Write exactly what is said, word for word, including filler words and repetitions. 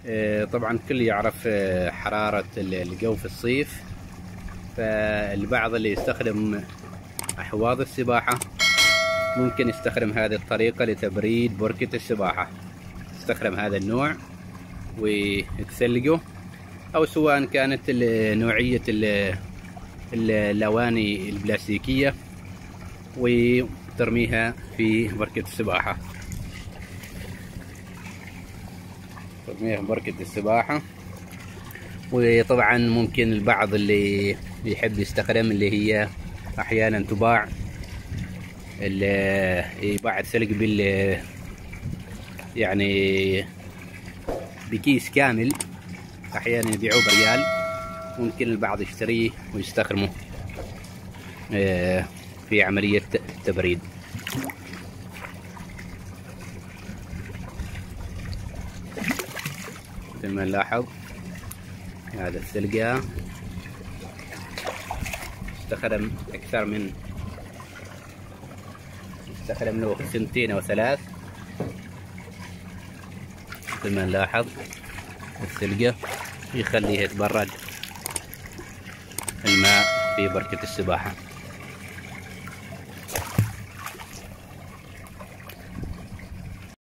آه، طبعا الكل يعرف آه، حرارة الجو في الصيف. فالبعض اللي يستخدم أحواض السباحة ممكن يستخدم هذه الطريقة لتبريد بركة السباحة. يستخدم هذا النوع ويتثلجه، أو سواء كانت نوعية الأواني البلاستيكية وترميها في بركة السباحة. ترميها في بركة السباحة. وطبعا ممكن البعض اللي يحب يستخدم اللي هي أحيانا تباع، اللي يباع ثلج بال يعني بكيس كامل، أحيانا يبيعوه بريال. ممكن البعض يشتريه ويستخدمه في عملية التبريد. مثل ما نلاحظ هذا الثلجة استخدم أكثر من استخدم له سنتين أو ثلاث. مثل ما نلاحظ الثلجة يخليه يتبرد الماء في بركة السباحة.